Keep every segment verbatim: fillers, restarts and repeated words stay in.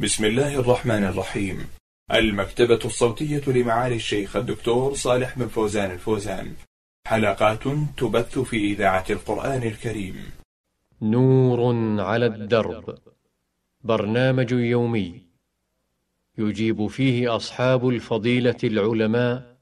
بسم الله الرحمن الرحيم. المكتبة الصوتية لمعالي الشيخ الدكتور صالح بن فوزان الفوزان، حلقات تبث في إذاعة القرآن الكريم. نور على الدرب، برنامج يومي يجيب فيه أصحاب الفضيلة العلماء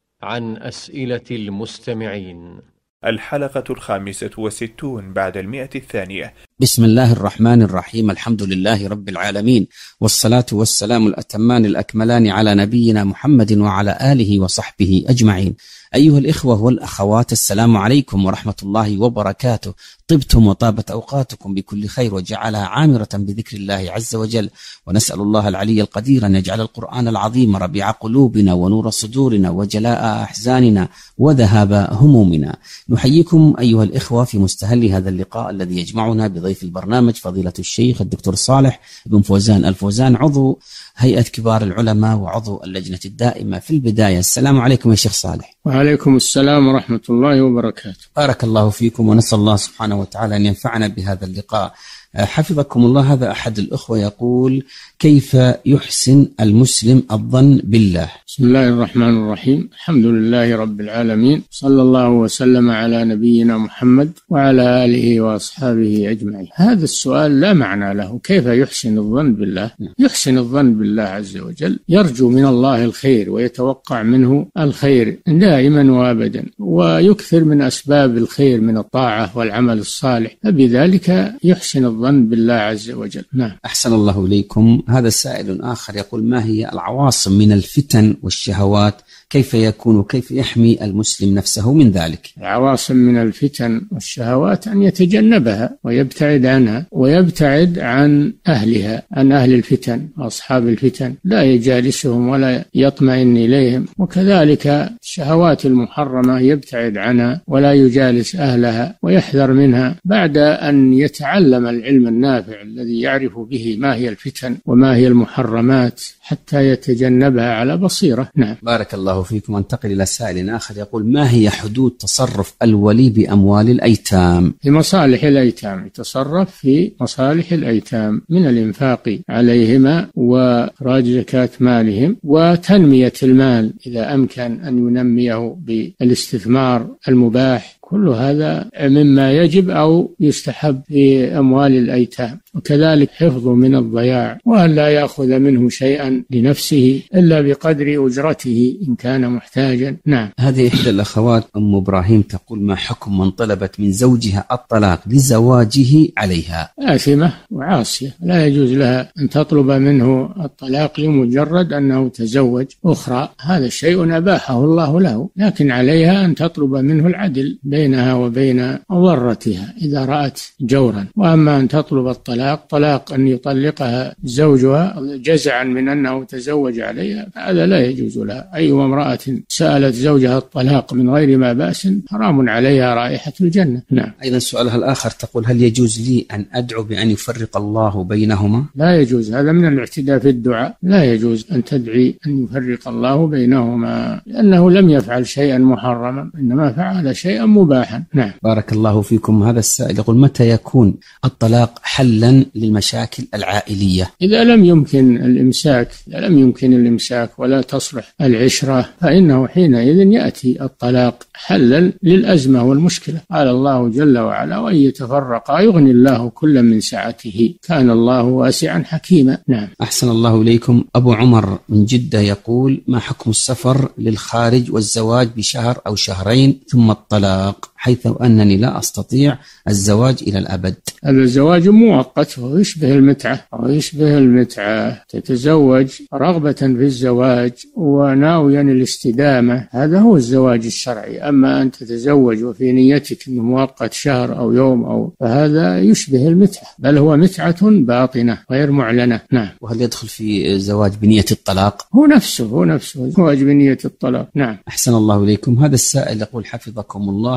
عن أسئلة المستمعين. الحلقة الخامسة والستون بعد المئة الثانية. بسم الله الرحمن الرحيم. الحمد لله رب العالمين، والصلاة والسلام الأتمان الأكملان على نبينا محمد وعلى آله وصحبه أجمعين. أيها الإخوة والأخوات، السلام عليكم ورحمة الله وبركاته. طبتم وطابت أوقاتكم بكل خير وجعلها عامرة بذكر الله عز وجل، ونسأل الله العلي القدير أن يجعل القرآن العظيم ربيع قلوبنا ونور صدورنا وجلاء أحزاننا وذهاب همومنا. نحييكم أيها الإخوة في مستهل هذا اللقاء الذي يجمعنا بضيف البرنامج فضيلة الشيخ الدكتور صالح بن فوزان الفوزان، عضو هيئة كبار العلماء وعضو اللجنة الدائمة. في البداية السلام عليكم يا شيخ صالح. وعليكم السلام ورحمة الله وبركاته. بارك الله فيكم، ونسأل الله سبحانه وتعالى أن ينفعنا بهذا اللقاء. حفظكم الله. هذا أحد الأخوة يقول: كيف يحسن المسلم الظن بالله؟ بسم الله الرحمن الرحيم. الحمد لله رب العالمين، صلى الله وسلم على نبينا محمد وعلى آله وأصحابه أجمعين. هذا السؤال لا معنى له. كيف يحسن الظن بالله؟ يحسن الظن بالله عز وجل، يرجو من الله الخير ويتوقع منه الخير دائما وابدا، ويكثر من أسباب الخير من الطاعة والعمل الصالح، فبذلك يحسن الظن بالله عز وجل. نعم. أحسن الله إليكم. هذا سائل آخر يقول: ما هي العواصم من الفتن والشهوات؟ كيف يكون وكيف يحمي المسلم نفسه من ذلك؟ العواصم من الفتن والشهوات أن يتجنبها ويبتعد عنها، ويبتعد عن أهلها، عن أهل الفتن وأصحاب الفتن، لا يجالسهم ولا يطمئن إليهم. وكذلك الشهوات المحرمة يبتعد عنها ولا يجالس أهلها ويحذر منها، بعد أن يتعلم العلم النافع الذي يعرف به ما هي الفتن وما هي المحرمات حتى يتجنبها على بصيرة. نعم. بارك الله فيكم. انتقل إلى سائل آخر يقول: ما هي حدود تصرف الولي بأموال الأيتام؟ في مصالح الأيتام، يتصرف في مصالح الأيتام من الإنفاق عليهما وإخراج زكاة مالهم وتنمية المال إذا أمكن أن ينميه بالاستثمار المباح. كل هذا مما يجب أو يستحب في أموال الأيتام. وكذلك حفظه من الضياع، وأن لا يأخذ منه شيئا لنفسه إلا بقدر أجرته إن كان محتاجا. نعم. هذه إحدى الأخوات أم إبراهيم تقول: ما حكم من طلبت من زوجها الطلاق لزواجه عليها؟ آثمة وعاصية، لا يجوز لها أن تطلب منه الطلاق لمجرد أنه تزوج أخرى. هذا الشيء أباحه الله له، لكن عليها أن تطلب منه العدل بينها وبين ضرتها إذا رأت جورا. وأما أن تطلب الطلاق طلاق أن يطلقها زوجها جزعا من أنه تزوج عليها، هذا لا يجوز لها. أي امرأة سألت زوجها الطلاق من غير ما بأس حرام عليها رائحة الجنة. نعم. أيضا سؤالها الآخر تقول: هل يجوز لي أن أدعو بأن يفرق الله بينهما؟ لا يجوز، هذا من الاعتداء في الدعاء. لا يجوز أن تدعي أن يفرق الله بينهما، لأنه لم يفعل شيئا محرما، إنما فعل شيئا مباحا. نعم. بارك الله فيكم. هذا السائل يقول: متى يكون الطلاق حلا للمشاكل العائلية؟ إذا لم يمكن الإمساك، إذا لم يمكن الإمساك ولا تصلح العشرة، فإنه حينئذ يأتي الطلاق حلا للأزمة والمشكلة. قال الله جل وعلا: وإن يتفرقا يغني الله كلا من سعته، كان الله واسعا حكيما. نعم. أحسن الله إليكم. أبو عمر من جدة يقول: ما حكم السفر للخارج والزواج بشهر أو شهرين ثم الطلاق، حيث أنني لا أستطيع الزواج إلى الأبد؟ هذا الزواج مؤقت ويشبه المتعة، ويشبه المتعة. تتزوج رغبة في الزواج وناويا الاستدامة، هذا هو الزواج الشرعي. أما أن تتزوج وفي نيتك أنه مؤقت شهر أو يوم أو فهذا يشبه المتعة، بل هو متعة باطنة غير معلنة. نعم. وهل يدخل في زواج بنية الطلاق؟ هو نفسه هو نفسه زواج بنية الطلاق. نعم. أحسن الله إليكم. هذا السائل يقول: حفظكم الله،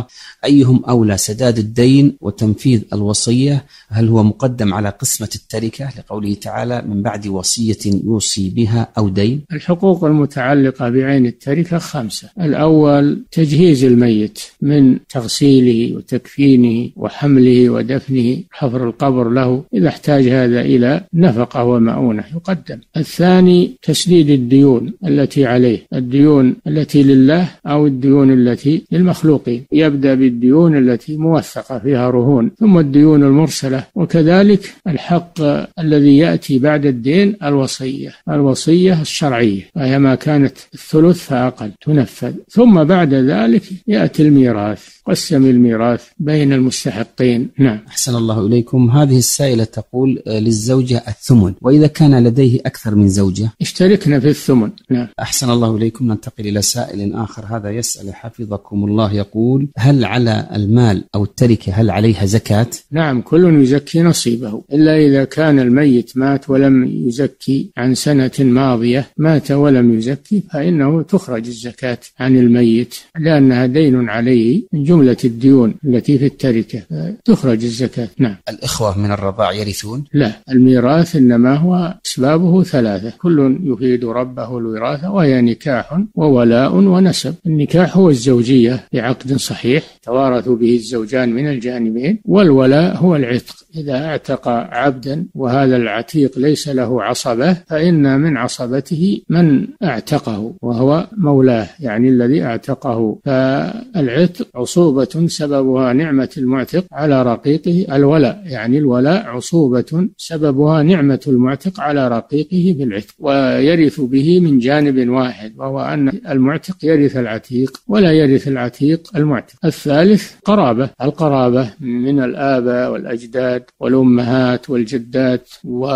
أيهم أولى سداد الدين وتنفيذ الوصية؟ هل هو مقدم على قسمة التركة لقوله تعالى من بعد وصية يوصي بها أو دين؟ الحقوق المتعلقة بعين التركة خمسة. الأول تجهيز الميت من تغسيله وتكفينه وحمله ودفنه، حفر القبر له إذا احتاج هذا إلى نفقة ومؤونة يقدم. الثاني تسديد الديون التي عليه، الديون التي لله أو الديون التي للمخلوقين، يبدأ بالديون التي موثقة فيها رهون، ثم الديون المرسلة، وكذلك الحق الذي يأتي بعد الدين الوصية، الوصية الشرعية وهي ما كانت الثلث فأقل تنفذ، ثم بعد ذلك يأتي الميراث، قسم الميراث بين المستحقين. نعم. أحسن الله إليكم. هذه السائلة تقول للزوجة الثمن، وإذا كان لديه أكثر من زوجة اشتركنا في الثمن. نعم. أحسن الله إليكم. ننتقل إلى سائل آخر، هذا يسأل حفظكم الله، يقول هل على المال أو التركة هل عليها زكاة؟ نعم، كل يزكي نصيبه، إلا إذا كان الميت مات ولم يزكي عن سنة ماضية، مات ولم يزكي، فإنه تخرج الزكاة عن الميت لأنها دين عليه من جملة الديون التي في التركة، تخرج الزكاة. نعم. الإخوة من الرضاع يرثون؟ لا، الميراث إنما هو أسبابه ثلاثة، كل يفيد ربه الوراثة، وهي نكاح وولاء ونسب. النكاح هو الزوجية بعقد صحيح توارث به الزوجان من الجانبين، والولاء هو العتق، إذا اعتق عبدا وهذا العتيق ليس له عصبة فإن من عصبته من اعتقه وهو مولاه، يعني الذي اعتقه. فالعتق عصوبة سببها نعمة المعتق على رقيقه، الولاء يعني الولاء عصوبة سببها نعمة المعتق على رقيقه بالعتق، ويرث به من جانب واحد، وهو أن المعتق يرث العتيق ولا يرث العتيق المعتق. الثالث قرابة، القرابة من الآباء والأجداد والأمهات والجدات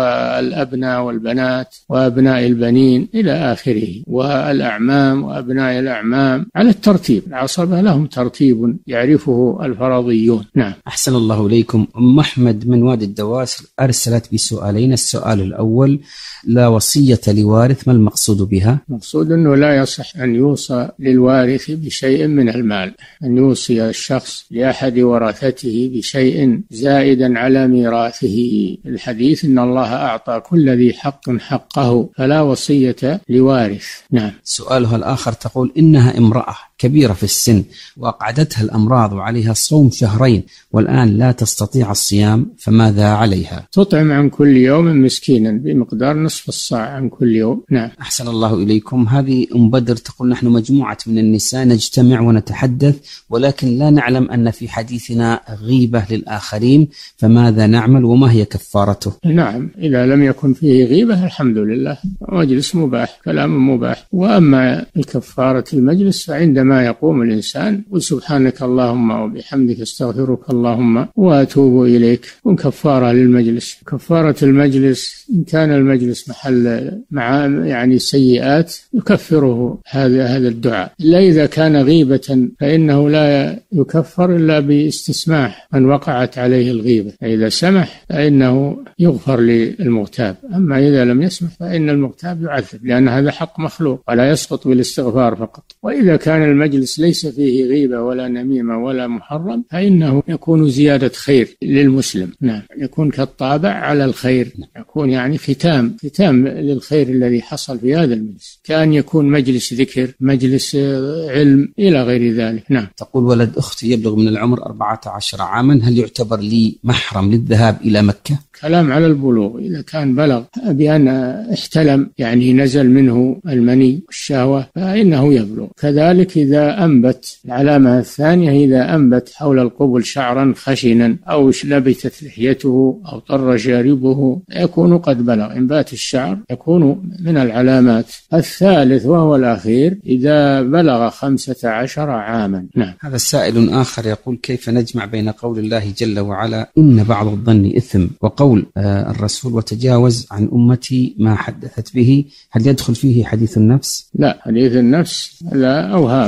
والأبناء والبنات وأبناء البنين إلى آخره، والأعمام وأبناء الأعمام على الترتيب، العصبة لهم ترتيب يعرفه الفرضيون. نعم. أحسن الله إليكم. أم أحمد من وادي الدواسر أرسلت بسؤالين. السؤال الأول، لا وصية لوارث، ما المقصود بها؟ المقصود أنه لا يصح أن يوصى للوارث بشيء من المال، أن يوصي الشخص لأحد ورثته بشيء زائدا على ميراثه. الحديث إن الله أعطى كل ذي حق حقه، فلا وصية لوارث. نعم. سؤالها الآخر تقول إنها امرأة كبيرة في السن وأقعدتها الأمراض وعليها صوم شهرين والآن لا تستطيع الصيام، فماذا عليها؟ تطعم عن كل يوم مسكينا بمقدار نصف الصاع عن كل يوم. نعم. أحسن الله إليكم. هذه أم بدر تقول نحن مجموعة من النساء نجتمع ونتحدث ولكن لا نعلم أن في حديثنا غيبة للآخرين، فماذا نعمل وما هي كفارته؟ نعم، إذا لم يكن فيه غيبة الحمد لله، مجلس مباح، كلام مباح. وأما الكفارة المجلس فعندما ما يقوم الإنسان وسبحانك اللهم وبحمدك استغفرك اللهم وأتوب إليك، وكفارة للمجلس. كفارة المجلس إن كان المجلس محل مع يعني سيئات يكفره هذا هذا الدعاء، إلا إذا كان غيبة فإنه لا يكفر إلا باستسماح من وقعت عليه الغيبة، فإذا سمح فإنه يغفر للمغتاب، أما إذا لم يسمح فإن المغتاب يعذب، لأن هذا حق مخلوق ولا يسقط بالاستغفار فقط. وإذا كان المجلس ليس فيه غيبة ولا نميمة ولا محرم فإنه يكون زيادة خير للمسلم. نعم، يكون كالطابع على الخير، يكون يعني ختام ختام للخير الذي حصل في هذا المجلس، كان يكون مجلس ذكر، مجلس علم إلى غير ذلك. نعم. تقول ولد أختي يبلغ من العمر أربعة عشر عاما، هل يعتبر لي محرم للذهاب إلى مكة؟ كلام على البلوغ، إذا كان بلغ بأن احتلم يعني نزل منه المني والشهوة فإنه يبلغ. كذلك إذا أنبت، العلامة الثانية إذا أنبت حول القبل شعرا خشنا أو نبتت لحيته أو طر شاربه يكون قد بلغ. إنبات الشعر يكون من العلامات. الثالث وهو الأخير إذا بلغ خمسة عشر عاما. نعم. هذا السائل آخر يقول كيف نجمع بين قول الله جل وعلا إن بعض الظن إثم وقول الرسول وتجاوز عن أمتي ما حدثت به؟ هل يدخل فيه حديث النفس؟ لا، حديث النفس لا أوهام،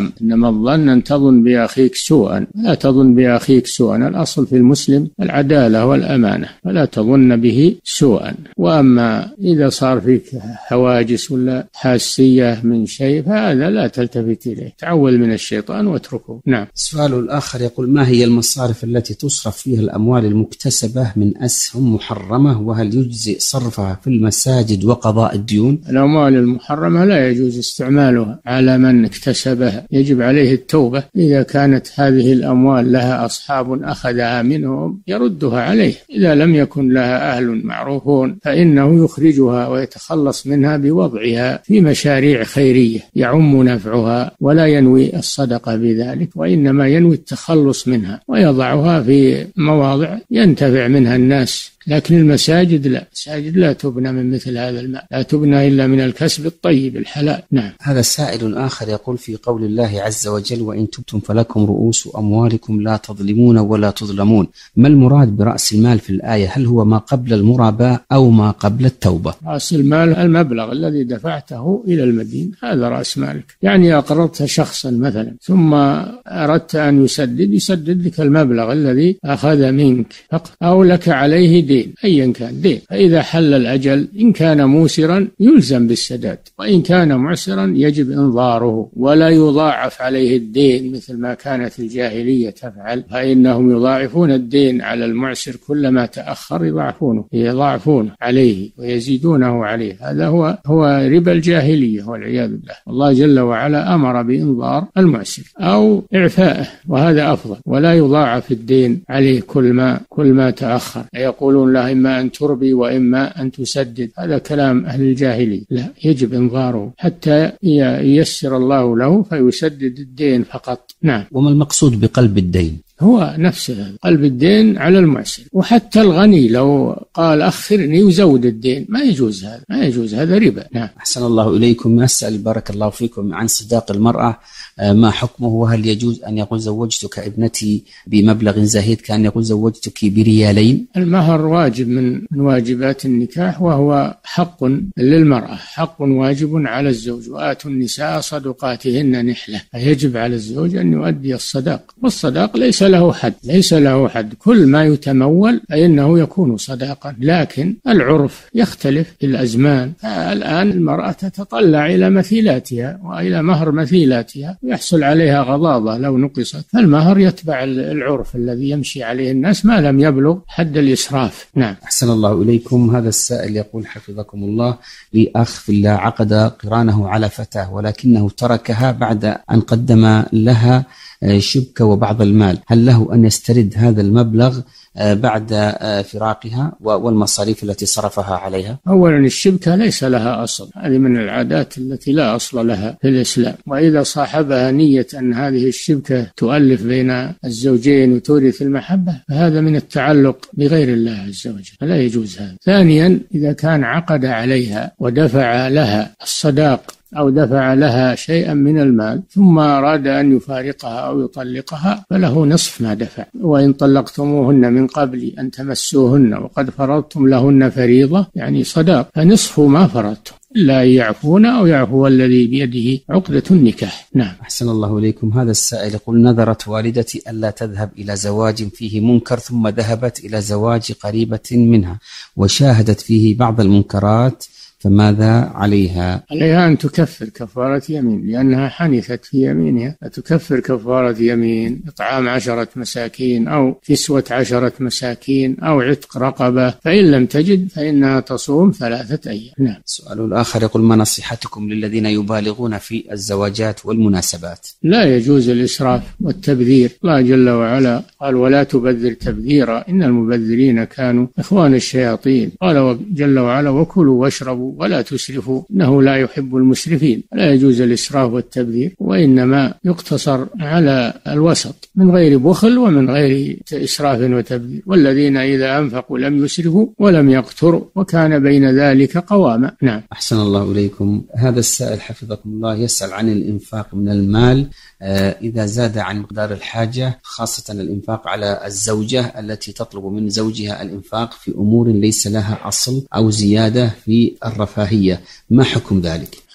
نعم. إنما الظن أن تظن بأخيك سوءا، لا تظن بأخيك سوءا، الأصل في المسلم العدالة والأمانة، فلا تظن به سوءا. وأما إذا صار فيك حواجس ولا حاسية من شيء فهذا لا تلتفت إليه، تعول من الشيطان واتركه. نعم. السؤال الآخر يقول: ما هي المصارف التي تصرف فيها الأموال المكتسبة من أسهم محرمة، وهل يجزئ صرفها في المساجد وقضاء الديون؟ الأموال المحرمة لا يجوز استعمالها على من اكتسبها، يجب عليه التوبة. إذا كانت هذه الأموال لها أصحاب أخذها منهم يردها عليه، إذا لم يكن لها أهل معروفون فإنه يخرجها ويتخلص منها بوضعها في مشاريع خيرية يعم نفعها، ولا ينوي الصدقة بذلك، وإنما ينوي التخلص منها ويضعها في مواضع ينتفع منها الناس. لكن المساجد لا، المساجد لا تبنى من مثل هذا المال، لا تبنى إلا من الكسب الطيب الحلال. نعم. هذا سائل آخر يقول: في قول الله عز وجل: وإن تبتم فلكم رؤوس أموالكم لا تظلمون ولا تظلمون، ما المراد برأس المال في الآية؟ هل هو ما قبل المراباة أو ما قبل التوبة؟ رأس المال المبلغ الذي دفعته إلى المدين، هذا رأس مالك. يعني أقرضت شخصا مثلا ثم أردت أن يسدد، يسدد لك المبلغ الذي أخذ منك فقط، أو لك عليه دين أيا كان دين، فإذا حل الأجل إن كان موسرا يلزم بالسداد، وإن كان معسرا يجب إنظاره ولا يضاعف عليه الدين مثل ما كانت الجاهلية تفعل، فإنهم يضاعفون الدين على المعسر، كلما تأخر يضاعفونه يضاعفونه عليه ويزيدونه عليه. هذا هو هو ربا الجاهلية والعياذ بالله. الله جل وعلا أمر بإنظار المعسر أو إعفائه، وهذا أفضل، ولا يضاعف الدين عليه كل ما كل ما تأخر. يقولون لا إما أن تربي وإما أن تسدد، هذا كلام أهل الجاهلية، لا، يجب إنظاره حتى ييسر الله له فيسدد الدين فقط. نعم. وما المقصود بقلب الدين؟ هو نفسه قلب الدين على المعسر. وحتى الغني لو قال أخرني وزود الدين ما يجوز، هذا ما يجوز، هذا ربا. نعم. أحسن الله إليكم. أسأل بارك الله فيكم عن صداق المرأة، ما حكمه؟ وهل يجوز أن يقول زوجتك ابنتي بمبلغ زهيد كأن يقول زوجتك بريالين؟ المهر واجب من من واجبات النكاح، وهو حق للمرأة، حق واجب على الزوج. وآتوا النساء صدقاتهن نحلة، فيجب على الزوج أن يؤدي الصداق، والصداق ليس له حد، ليس له حد، كل ما يتمول فإنه يكون صداقا، لكن العرف يختلف في الأزمان. الآن المرأة تتطلع إلى مثيلاتها وإلى مهر مثيلاتها، يحصل عليها غضاضة لو نقصت، فالمهر يتبع العرف الذي يمشي عليه الناس ما لم يبلغ حد الإسراف. نعم. أحسن الله إليكم. هذا السائل يقول: حفظكم الله، لي أخ في الله عقد قرانه على فتاة ولكنه تركها بعد أن قدم لها شبكة وبعض المال، هل له أن يسترد هذا المبلغ بعد فراقها والمصاريف التي صرفها عليها؟ أولا الشبكة ليس لها أصل، هذه من العادات التي لا أصل لها في الإسلام، وإذا صاحبها نية أن هذه الشبكة تؤلف بين الزوجين وتورث المحبة فهذا من التعلق بغير الله عز وجل، فلا يجوز هذا. ثانيا إذا كان عقد عليها ودفع لها الصداق أو دفع لها شيئا من المال ثم أراد أن يفارقها أو يطلقها فله نصف ما دفع. وإن طلقتموهن من قبل أن تمسوهن وقد فرضتم لهن فريضة يعني صداق فنصف ما فرضتم، لا يعفون أو يعفو الذي بيده عقدة النكاح. نعم. أحسن الله إليكم. هذا السائل يقول: نذرت والدتي ألا تذهب إلى زواج فيه منكر ثم ذهبت إلى زواج قريبة منها وشاهدت فيه بعض المنكرات، فماذا عليها؟ عليها أن تكفر كفارة يمين لأنها حنثت في يمينها، فتكفر كفارة يمين، إطعام عشرة مساكين أو كسوة عشرة مساكين أو عتق رقبة، فإن لم تجد فإنها تصوم ثلاثة أيام. نعم. السؤال الآخر يقول: ما نصيحتكم للذين يبالغون في الزواجات والمناسبات؟ لا يجوز الإسراف والتبذير، الله جل وعلا قال: ولا تبذر تبذيرا إن المبذرين كانوا إخوان الشياطين. قال جل وعلا: وكلوا واشربوا ولا تسرفوا إنه لا يحب المسرفين. لا يجوز الإسراف والتبذير، وإنما يقتصر على الوسط من غير بخل ومن غير إسراف وتبذير. والذين إذا أنفقوا لم يسرفوا ولم يقتروا وكان بين ذلك قواما. نعم. أحسن الله إليكم. هذا السائل حفظكم الله يسأل عن الإنفاق من المال إذا زاد عن مقدار الحاجة، خاصة الإنفاق على الزوجة التي تطلب من زوجها الإنفاق في أمور ليس لها أصل أو زيادة في الرفاهية، ما حكم ذلك؟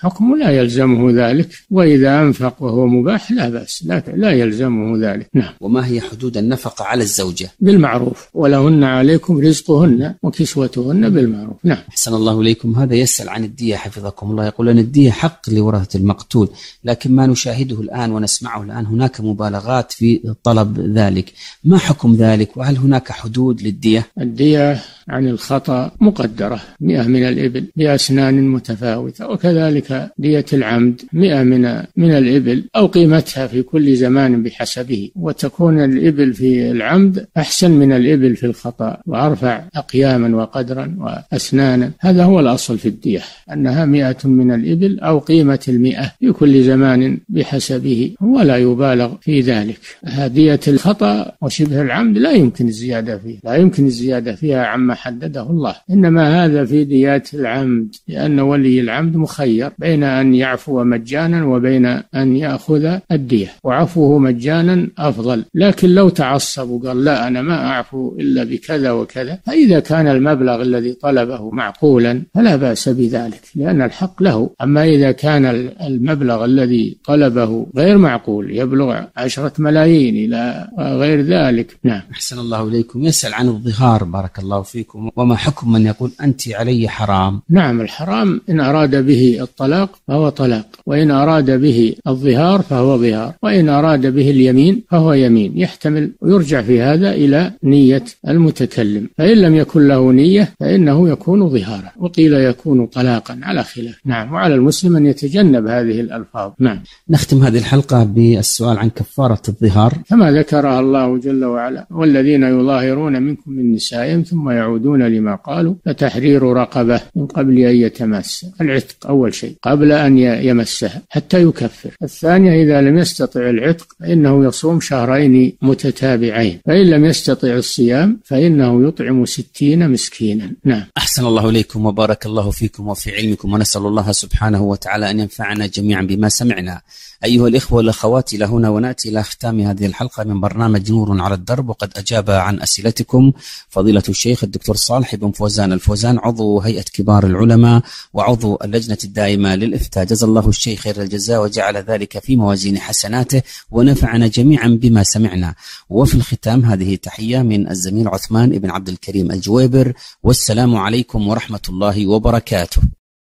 حكم لا يلزمه ذلك، وإذا أنفق وهو مباح لا بأس، لا, لا يلزمه ذلك. نعم. وما هي حدود النفقة على الزوجة؟ بالمعروف، ولهن عليكم رزقهن وكسوتهن بالمعروف. نعم. أحسن الله إليكم. هذا يسأل عن الدية حفظكم الله، يقول أن الدية حق لورثة المقتول، لكن ما نشاهده الآن ونسمعه الآن هناك مبالغات في طلب ذلك، ما حكم ذلك؟ وهل هناك حدود للدية؟ الدية عن الخطأ مقدرة مئة من الإبل بأسنان متفاوتة، وكذلك دية العمد مئة من من الإبل أو قيمتها في كل زمان بحسبه، وتكون الإبل في العمد أحسن من الإبل في الخطأ وأرفع أقياما وقدرا وأسنانا. هذا هو الأصل في الدية، أنها مئة من الإبل أو قيمة المئة في كل زمان بحسبه، ولا يبالغ في ذلك. دية الخطأ وشبه العمد لا يمكن الزيادة فيه، لا يمكن الزيادة فيها عما حدده الله، إنما هذا في ديات العمد، لأن ولي العمد مخير بين أن يعفو مجانا وبين أن يأخذ الدية، وعفوه مجانا أفضل. لكن لو تعصب وقال لا أنا ما أعفو إلا بكذا وكذا، فإذا كان المبلغ الذي طلبه معقولا فلا بأس بذلك، لأن الحق له. أما إذا كان المبلغ الذي طلبه غير معقول، يبلغ عشرة ملايين إلى غير ذلك. نعم. أحسن الله إليكم. يسأل عن الظهار بارك الله فيكم، وما حكم من يقول أنت علي حرام؟ نعم، الحرام إن أراد به الطلاق فهو طلاق، وإن أراد به الظهار فهو ظهار، وإن أراد به اليمين فهو يمين، يحتمل ويرجع في هذا إلى نية المتكلم، فإن لم يكن له نية فإنه يكون ظهارا، وقيل يكون طلاقا على خلاف. نعم. وعلى المسلم أن يتجنب هذه الألفاظ. نعم. نختم هذه الحلقة بالسؤال عن كفارة الظهار كما ذكرها الله جل وعلا: والذين يظاهرون منكم من نسائهم ثم يعودون لما قالوا فتحرير رقبة من قبل أن يتمس. العتق أول شيء قبل أن يمسها حتى يكفر. الثانية إذا لم يستطع العتق فإنه يصوم شهرين متتابعين، فإن لم يستطع الصيام فإنه يطعم ستين مسكينا. نعم. أحسن الله إليكم وبارك الله فيكم وفي علمكم، ونسأل الله سبحانه وتعالى أن ينفعنا جميعا بما سمعنا. أيها الإخوة والأخوات، إلى هنا ونأتي إلى ختام هذه الحلقة من برنامج نور على الدرب، وقد أجاب عن أسئلتكم فضيلة الشيخ الدكتور صالح بن فوزان الفوزان، عضو هيئة كبار العلماء وعضو اللجنة الدائمة للإفتاء. جزا الله الشيخ خير الجزاء وجعل ذلك في موازين حسناته ونفعنا جميعا بما سمعنا. وفي الختام هذه تحية من الزميل عثمان بن عبد الكريم الجويبر، والسلام عليكم ورحمة الله وبركاته.